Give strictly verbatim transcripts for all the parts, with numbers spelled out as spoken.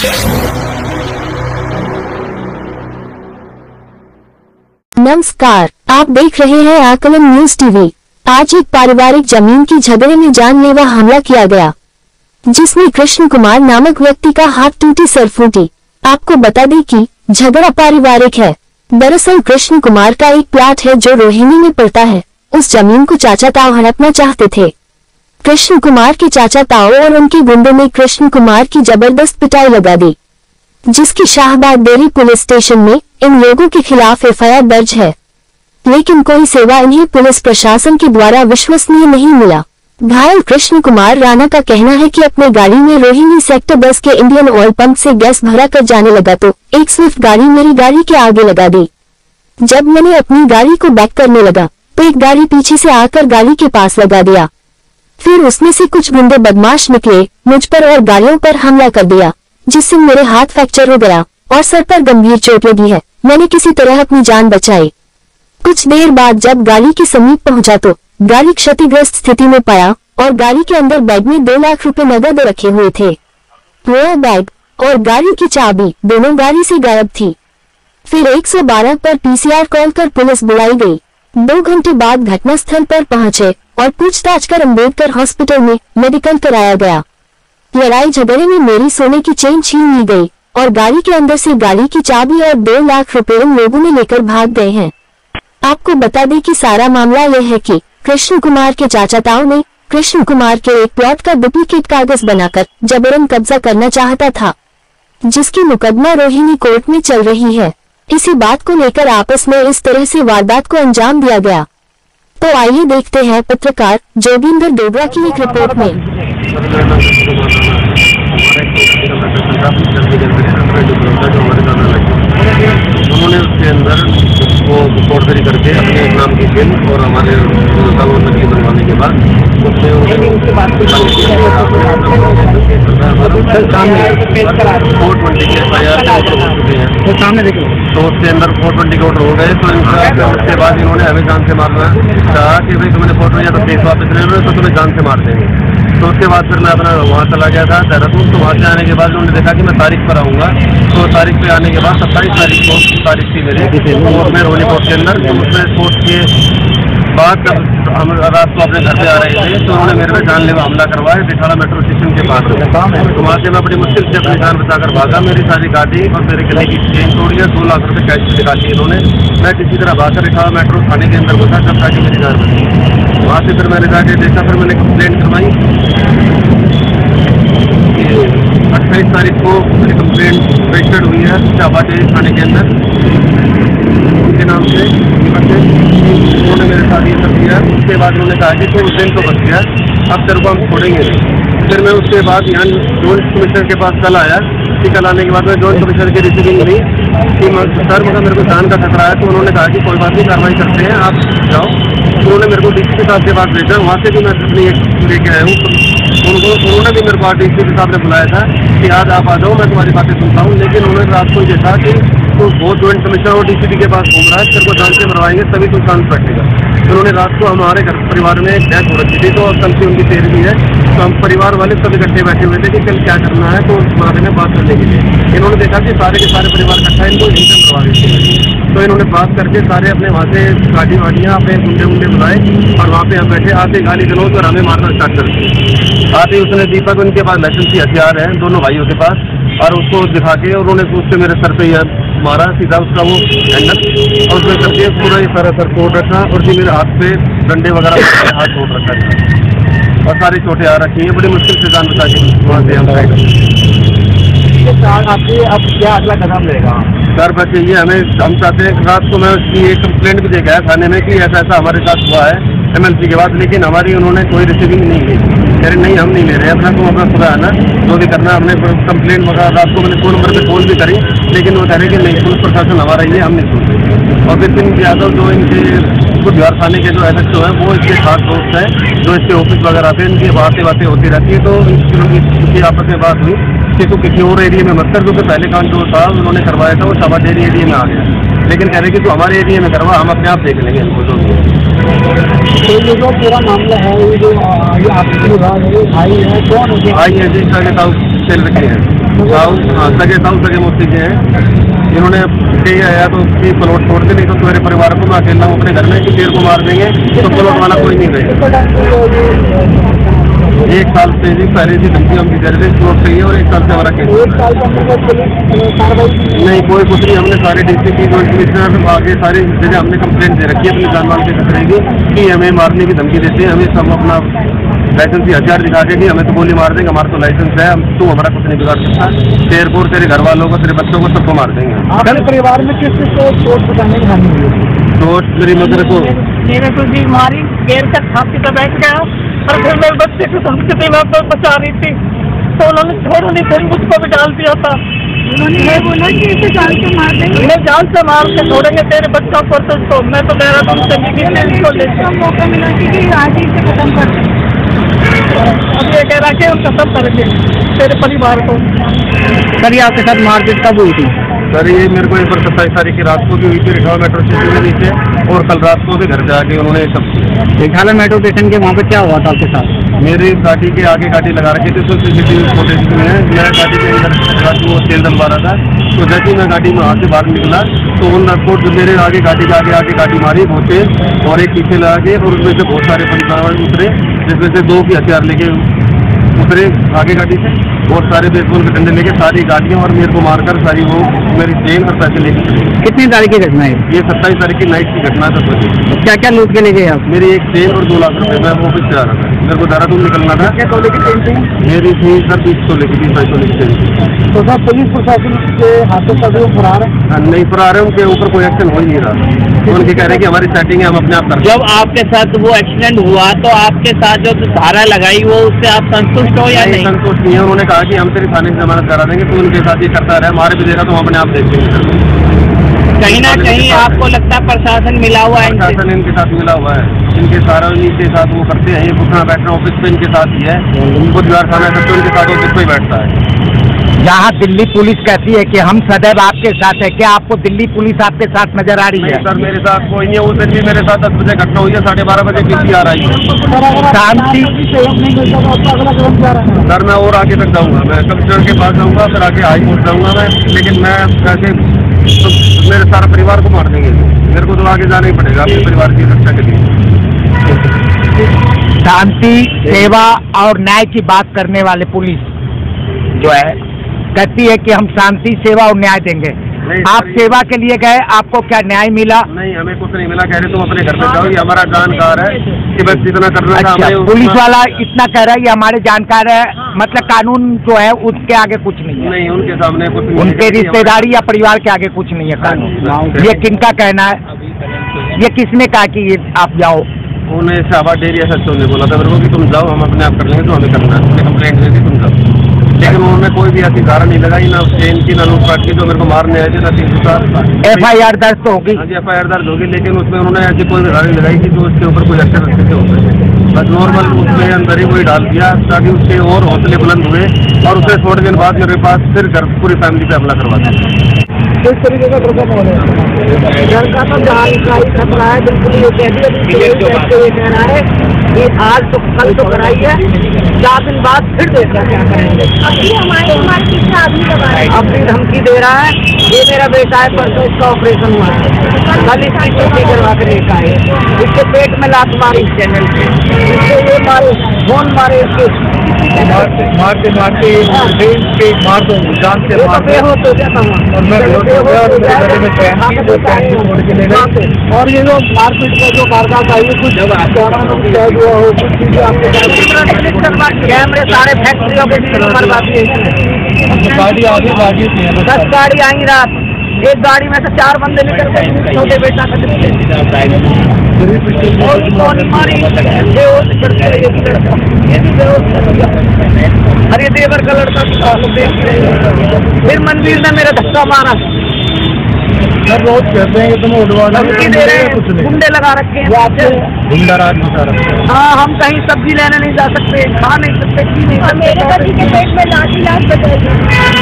नमस्कार, आप देख रहे हैं आकलन न्यूज टीवी। आज एक पारिवारिक जमीन की झगड़े में जानलेवा हमला किया गया, जिसमें कृष्ण कुमार नामक व्यक्ति का हाथ टूटी सर फूटी। आपको बता दें कि झगड़ा पारिवारिक है। दरअसल कृष्ण कुमार का एक प्लाट है जो रोहिणी में पड़ता है। उस जमीन को चाचा ताऊ हड़पना चाहते थे। कृष्ण कुमार के चाचा ताऊ और उनके गुंडों ने कृष्ण कुमार की जबरदस्त पिटाई लगा दी, जिसकी शाहबाद डेरी पुलिस स्टेशन में इन लोगों के खिलाफ एफ आई आर दर्ज है, लेकिन कोई सेवा इन्हें पुलिस प्रशासन के द्वारा विश्वसनीय नहीं मिला। घायल कृष्ण कुमार राणा का कहना है कि अपने गाड़ी में रोहिणी सेक्टर दस के इंडियन ऑयल पंप से गैस भरा कर जाने लगा तो एक स्विफ्ट गाड़ी मेरी गाड़ी के आगे लगा दी। जब मैंने अपनी गाड़ी को बैक करने लगा तो एक गाड़ी पीछे से आकर गाड़ी के पास लगा दिया। फिर उसमें से कुछ गुंडे बदमाश निकले, मुझ पर और गाड़ियों पर हमला कर दिया, जिससे मेरे हाथ फ्रैक्चर हो गया और सर पर गंभीर चोट लगी है। मैंने किसी तरह अपनी जान बचाई। कुछ देर बाद जब गाड़ी के समीप पहुंचा तो गाड़ी क्षतिग्रस्त स्थिति में पाया और गाड़ी के अंदर बैग में दो लाख रुपए नकद रखे हुए थे। वो बैग और गाड़ी की चाबी दोनों गाड़ी से गायब थी। फिर एक सौ बारह पर पी सी आर कॉल कर पुलिस बुलाई गई। दो घंटे बाद घटनास्थल पर पहुंचे और पूछताछ कर अम्बेडकर हॉस्पिटल में मेडिकल कराया गया। लड़ाई झगड़े में मेरी सोने की चेन छीन ली गई और गाड़ी के अंदर से गाड़ी की चाबी और दो लाख रुपए उन लोगों ने लेकर भाग गए हैं। आपको बता दें कि सारा मामला यह है कि कृष्ण कुमार के चाचा ताऊ ने कृष्ण कुमार के एक प्लॉट का डुप्लीकेट कागज बनाकर जबरन कब्जा करना चाहता था, जिसकी मुकदमा रोहिणी कोर्ट में चल रही है। इसी बात को लेकर आपस में इस तरह से वारदात को अंजाम दिया गया। तो आइए देखते हैं पत्रकार जोगिंदर डोगरा की एक रिपोर्ट में। उन्होंने उसके अंदर वो फोर्जरी करके अपने नाम की बिल और हमारे नकली बनवाने के बाद उसमें फोर ट्वेंटी के एफ आई आर हो चुके हैं सामने देखो, तो उसके अंदर फोर ट्वेंटी के ऑर्डर हो गए। तो इनका उसके बाद इन्होंने हमें जान से मारना कहा कि भाई तुमने फोटो या तो केस वापस ले लो तो तुम्हें जान से मार देंगे। तो उसके बाद फिर मैं अपना वहाँ चला गया था देहरादून। तो वहाँ से आने के बाद उन्होंने देखा कि मैं तारीख पर आऊँगा। तो तारीख पे आने के बाद सत्ताईस तारीख को तारीख थी मेरी कोर्ट में, रोहिणी कोर्ट के अंदर। तो उसमें कोर्ट के बाद जब हम रात को अपने घर पे आ रहे थे तो उन्होंने मेरे पे जानलेवा हमला करवाया बिठाड़ा मेट्रो स्टेशन के पास। तो वहाँ से मैं बड़ी मुश्किल से अपनी जान बचाकर भागा। मेरी सारी गाड़ी और मेरे गले की चेन तोड़ी है, दो लाख रुपए कैश निकाली इन्होंने। मैं किसी तरह भागकर बिठाड़ा मेट्रो थाने के अंदर घुसा जब ताकि मेरी जान बची। वहाँ से फिर मैंने जाके देखा, फिर मैंने कंप्लेंट करवाई। अट्ठाईस तारीख को मेरी कंप्लेंट रजिस्टर्ड हुई है शाहबाद थाने के अंदर उनके नाम से। उन्होंने मेरे साथ ये कर दिया। उसके बाद उन्होंने कहा कि तो उस दिन तो बच गया, अब तेरे को हम छोड़ेंगे नहीं। फिर मैं उसके बाद यहाँ जॉइंट कमिश्नर के पास कल आया कि कल आने के बाद मैं जॉइंट कमिश्नर की रिसीविंग ली कि सर मगर मेरे को जान का खतरा है। तो उन्होंने कहा कि कोई बात नहीं, कार्रवाई करते हैं, आप जाओ। तो उन्होंने मेरे को डी सी साहब के पास भेजा। वहाँ से भी मैं अपनी एक लेके आया हूँ। उनको उन्होंने भी मेरे को डी सी साहब ने बुलाया था कि आज आप आ जाओ, मैं तुम्हारी बातें सुनता हूँ। लेकिन उन्होंने रात को देखा कि तो वो जॉइंट कमिश्नर और डी सी पी के पास घूम रहा है, तेरे को जान से मरवाएंगे तभी तुम शांत बैठेगा। तो उन्होंने रात को हमारे घर परिवार में एक डेथ हो रखी थी, तो कल से उनकी तेरहवीं है। तो हम परिवार वाले सब इकट्ठे बैठे हुए थे कि कल क्या करना है, तो उस बारे में बात करने के लिए इन्होंने देखा कि सारे के सारे परिवार इकट्ठा इनको यहीं से मरवा देते। तो इन्होंने बात करके सारे अपने वहाँ से गाड़ी वाड़ियाँ अपने गुंडे गुंडे बुलाए और वहाँ पे हम बैठे। आते गाली गलौज और हमें मारना स्टार्ट कर दिया। आते उसने दीपक, उनके पास लाइसेंसी हथियार है दोनों भाइयों के पास, और उसको दिखा के उन्होंने उससे मेरे सर पे मारा सीधा उसका वो हैंडल, और उसमें करके पूरा ये सारा सर तोड़ रखा और जी मेरे हाथ पे डंडे वगैरह हाथ तोड़ रखा है और सारी चोटें आ रखी हैं। बड़ी मुश्किल से जान बचा के वहाँ से हम आपके अब क्या अगला कदम रहेगा? सर बस ये हमें हम चाहते हैं। रात को मैं उसकी एक कंप्लेंट भी दे गया थाने में कि ऐसा ऐसा हमारे साथ हुआ है एम एल सी के बाद, लेकिन हमारी उन्होंने कोई रिसीविंग नहीं की। कह रहे नहीं हम नहीं ले रहे, अपना तुम अपना खुदा आना जो भी करना। हमने कंप्लेंट वगैरह रात को मैंने फोन नंबर पे फोन भी करी, लेकिन वो कह रहे कि नहीं पुलिस प्रशासन हमारा ये हम नहीं सुनते। और विपिन यादव जो इनके कुछ बिहार थाने के जो एस एच ओ है वो इसके खास दोस्त है, जो इसके ऑफिस वगैरह पे इनकी बातें बातें होती रहती है। तो इनकी आपस में बात हुई कि तू किसी और एरिया में मत कर, क्योंकि पहले काम जो था उन्होंने करवाया था वो शाहबाद डेरी एरिया में आ गया। लेकिन कह रहे कि तू हमारे एरिया में करवा, हम अपने आप देख लेंगे इनको जो भी। तो ये जो पूरा मामला है, ये जो ये आपकी विभाग है, भाई है, कौन है? भाई है जी, साढ़े सात सेल रखे हैं। साहु सगे साहु सगे मोती के हैं। इन्होंने कही आया तो कि प्लॉट छोड़ दे, नहीं तो मेरे परिवार को मैं अकेला हूँ अपने घर में कि शेर को मार देंगे, तो प्लॉट वाला कोई नहीं गए। एक साल से भी पहले से धमकी हमकी दे रहे थे, प्लॉट चाहिए और एक साल से हमारा केस नहीं, कोई कुछ नहीं। हमने सारे डिस्ट्रिक्ट की जॉइंट कमिश्नर आगे सारी जगह हमने कंप्लेंट दे रखी है अपनी जान माल के खतरे की कि हमें मारने की धमकी देते हैं, हमें सब अपना लाइसेंस की हथियार दिखा के कि हमें तो गोली मार देंगे, हमारा तो लाइसेंस है, हम तू हमारा कुछ नहीं बिगाड़ सकता, तेरे को तेरे घर वालों को तेरे बच्चों को सबको मार देंगे। आपके परिवार में किस किस को चोट पहुंचाने की हानि हुई? चोट मेरी मदर को मेरे को भी मारी, गेर का छाती पे बैठ गया और फिर मेरे बच्चे को धमकी दी, मैं तो बचा रही थी तो उन्होंने छोड़ नहीं थे, मुझको भी डाल दिया था। उन्होंने ये बोला कि इसे जाल से मार देंगे, मैं जाल से मार के छोड़ेंगे तेरे बच्चों को, तो मैं तो देहरादून से इसको लेकर मौका मिला कि आज ही से खत्म कर दें। अब ये कह रहा कि हम खत्म करेंगे तेरे परिवार को। सर, ये आपके साथ मारपीट कब हुई थी? सर ये मेरे को एक बार सत्ताईस तारीख की रात को भी हुई थी रिखाल मेट्रो स्टेशन के नीचे, और कल रात को भी घर जाके उन्होंने सब रिखाल मेट्रो स्टेशन के वहाँ पे क्या हुआ था आपके साथ? मेरी गाड़ी के आगे गाड़ी लगा रखी थी, तो सीसीटीवी फुटेज में है, मैं गाड़ी के अंदर गाड़ी वो तेल डलवा रहा था, तो जैसे ही मैं गाड़ी में वहाँ से बाहर निकला तो उन रिपोर्ट मेरे आगे गाड़ी के आगे आगे गाड़ी मारी बहुत तेज, और एक पीछे लगा के, और उसमें से बहुत सारे पुलिस वाले उतरे, जिसमें से दो की हथियार लेके उतरे आगे गाड़ी से, और सारे बेसबॉल के डंडे लेके सारी गाड़ियाँ और मेरे को मारकर सारी वो मेरी चेन और पैसे लेके चले। कितनी तारीख की घटना है ये? सत्ताईस तारीख की नाइट की घटना था। सर क्या क्या लूट के ले गए आप? मेरी एक चेन और दो लाख रुपए, मैं ऑफिस से आ रहा था, मेरे को देहरादून निकलना था। क्या तोले की चेन थी? मेरी थी सर बीस सौ लेके बीस बाईस सौ लेके चेन। तो सर पुलिस प्रशासन के हाथों से वो फरार है? हाँ, नहीं फरार है, उनके ऊपर कोई एक्शन हो ही नहीं रहा, तो उनके कह रहे हैं कि हमारी सेटिंग है, हम अपने आप कर। जब आपके साथ वो एक्सीडेंट हुआ तो आपके साथ जो धारा लगाई वो उससे आप संतुष्ट हो या नहीं? संतुष्ट नहीं है, उन्होंने कहा कि हम तेरी थाने से जमानत करा देंगे, तो उनके साथ ये करता रहे, हमारे भी देगा तो हम अपने आप देख लेंगे। कहीं ना कहीं आपको लगता है प्रशासन मिला हुआ है? प्रशासन इनके साथ मिला हुआ है, इनके सारा इनके साथ वो करते हैं, ये उठना बैठना ऑफिस पे इनके साथ ही है, उनको दीवार खाना सबको इनके साथ ऑफिस पे ही बैठता है। जहाँ दिल्ली पुलिस कहती है कि हम सदैव आपके साथ है, क्या आपको दिल्ली पुलिस आपके साथ नजर आ रही है? सर मेरे साथ कोई नहीं है, उस दिन भी मेरे साथ दस बजे घटना हुई है, साढ़े बारह बजे पीसी आ रही है। शांति सर मैं और आगे तक जाऊँगा, मैं कमिश्नर के पास जाऊँगा, फिर आगे हाई कोर्ट जाऊँगा मैं, लेकिन मैं कैसे तो मेरे सारा परिवार को मार देंगे, मेरे को तो आगे जाना ही पड़ेगा अपने परिवार की रक्षा के लिए। शांति, सेवा और न्याय की बात करने वाले पुलिस जो है कहती है कि हम शांति, सेवा और न्याय देंगे। आप सेवा के लिए गए, आपको क्या न्याय मिला? नहीं, हमें कुछ नहीं मिला, कह रहे तुम अपने घर पे जाओ, ये हमारा जानकार है कि बस इतना करना था। अच्छा, पुलिस वाला इतना कह रहा है, ये हमारे जानकार है, मतलब कानून जो है उसके आगे कुछ नहीं है? नहीं, उनके सामने कुछ नहीं, उनके रिश्तेदारी या परिवार के आगे कुछ नहीं है कानून। ये किनका कहना है? ये किसने कहा कि ये आप जाओ? उन्हें शाहबाद डेयरी एसएचओ ने बोला था मेरे को कि तुम जाओ, हम अपने आप कर लेंगे, तो हमें करना है, उन्हें कंप्लेंट दी थी, तुम जाओ, लेकिन उन्होंने कोई भी ऐसी धारा नहीं लगाई, ना चेन की, ना लूटपाट की, जो मेरे को मारने आए थे, ना तीन सौ सात। एफ आई आर दर्ज तो होगी? हाँ जी, एफ आई आर दर्ज होगी, लेकिन उसमें उन्होंने ऐसी कोई धारा नहीं लगाई कि जो उसके ऊपर कोई एक्शन अच्छे से हो सके, बस नॉर्मल उसमें अंदर ही वही डाल दिया ताकि उसके और हौसले बुलंद हुए, और उसे थोड़े दिन बाद मेरे पास फिर घर पूरी फैमिली पे हमला करवा दिया। किस तरीके का प्रोग्राम हो रहा है? घर का तो जान का ही खतरा है, बिल्कुल ये कह दिया, ये कहना है कि आज तो कल तो कराई है, चार दिन बाद फिर देखा क्या करेंगे। अभी हमारे हमारे पीछे आदमी लगा रहा है, अपनी धमकी दे रहा है, ये मेरा बेटा है, परसों इसका ऑपरेशन हुआ है, कल इसकी चोटी करवा कर लेकर आए, इसके पेट में लात मारी चैनल पे, इससे ये मारे फोन मारे, इसके मारते मारते मारते मार दो, जान से मार दो, हो जाता हूँ और मैं और ये जो मारपीट का जो वारदात आई है, कुछ हुआ हो, कुछ चीजें आपको कैमरे सारे फैक्ट्रियों के बर्बादी है। गाड़ी आगे गाड़ी दस गाड़ी आई रात, एक गाड़ी में से चार बंदे निकल गए, छोटे बेटा का अरे देवर का लड़का, फिर मंदिर ने मेरा धक्का मारा, सर रोज कहते हैं कि तुम उड़वाना धमकी दे रहे हैं, गुंडे लगा रखे हैं, गुंडा राज मचा रखा है। हाँ, हम कहीं सब्जी लेने नहीं जा सकते, खा नहीं सकते, पी नहीं सकते, मेरे पति के पेट में लाठी लाश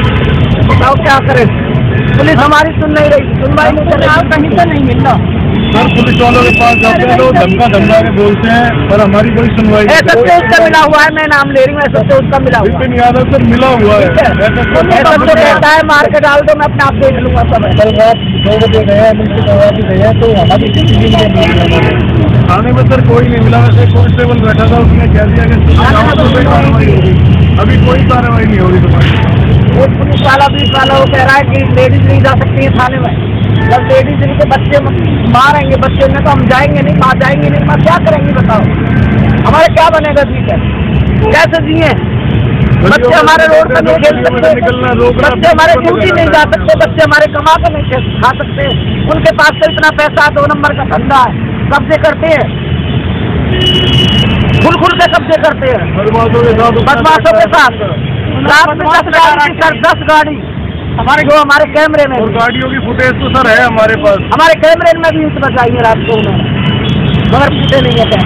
बचाएगी। बताओ क्या करें? पुलिस हमारी सुन नहीं रही, सुनवाई नहीं कर रही, कहीं तो नहीं मिल रहा। सर पुलिस वालों के पास जाते हैं तो धमका धमका के बोलते हैं, पर हमारी कोई सुनवाई नहीं। सत्य उसका मिला हुआ है, मैं नाम ले रही हूँ, सत्य उसका मिला हुआ है। लेकिन यादव सर मिला हुआ है, ऐसा तो कहता है मार के डाल दो, मैं अपने आप देख लूंगा सब। कल रात दो बजे गए, मुझसे दवा भी गए तो हमारी थाने में सर कोई नहीं मिला। वैसे कांस्टेबल बैठा था, उसने कह दिया कि कार्रवाई होगी, अभी कोई कार्रवाई नहीं होगी तुम्हारी। एक पुलिस वाला बीस वाला वो कह रहा है कि लेडीज नहीं जा सकती है थाने में। जब लेडीज इनके बच्चे मारेंगे बच्चे में तो हम जाएंगे नहीं, माँ जाएंगे नहीं, माँ क्या करेंगे बताओ, हमारे क्या बनेगा ठीक है, कैसे जिए? बच्चे हमारे रोड पर नहीं खेल सकते, बच्चे हमारे ड्यूटी नहीं जा सकते, बच्चे हमारे कमा कर नहीं खा सकते। उनके पास तो इतना पैसा दो नंबर का धंधा है, कब्जे करते हैं, खुल खुल के कब्जे करते हैं बदमाशों के साथ। रात में दस गाड़ी सर, दस गाड़ी हमारे जो हमारे कैमरे में, और गाड़ियों की फुटेज तो सर है हमारे पास, हमारे कैमरे में भी बचाई है रात को उन्होंने, मगर फुटे नहीं है।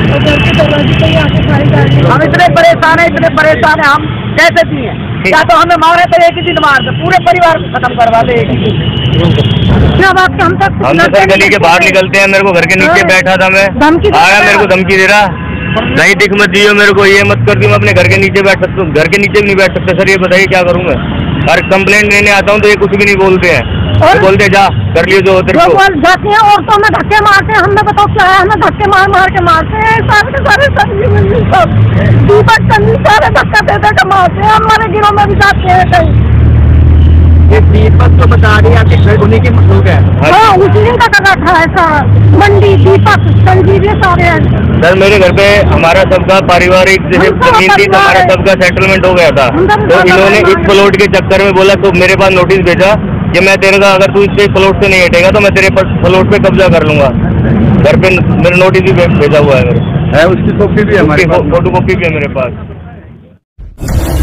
हम इतने परेशान है, इतने परेशान है, हम कैसे जिए? या तो हमें मारे तो एक ही दिन मार दे, पूरे परिवार को खत्म करवा दे एक ही दिन। क्या बात हम तक हम तो सर गली के बाहर निकलते हैं, मेरे को घर के नीचे बैठा था, मैं आया मेरे को धमकी दे रहा, नहीं दिख मत दियो मेरे को, ये मत कर दी, मैं अपने घर के नीचे बैठ सकता हूँ, घर के नीचे भी नहीं बैठ सकता। सर ये बताइए क्या करूँ मैं? और कंप्लेंट लेने आता हूँ तो ये कुछ भी नहीं बोलते हैं, तो बोलते जा कर लियो जो तेरे को। जाती है औरतों में धक्के मारते हैं, हमें बताओ क्या है, हमें धक्के मार मार के मारते हैं, सारे सारे सब्जी मंडी सब दीपक चंदी सारे धक्का दे दे के मारते हैं, हमारे गिरोह में भी जाते हैं कहीं। ये दीपक तो बता रही है उन्हीं की मखलूक है। हाँ उसी दिन का कटा है सर, मंडी दीपक संजीव ये सारे हैं। सर मेरे घर पे हमारा सबका पारिवारिक जैसे जमीन थी तो हमारा सबका सेटलमेंट हो गया था, तो इन्होंने इस प्लॉट के चक्कर में बोला तो मेरे पास नोटिस भेजा कि मैं तेरे का अगर तू इससे प्लॉट से नहीं हटेगा तो मैं तेरे प्लॉट पे कब्जा कर लूंगा। घर पे मेरा नोटिस भी भेजा हुआ है मेरे, है उसकी कॉपी भी है हमारे पास, फोटो कॉपी भी है मेरे पास।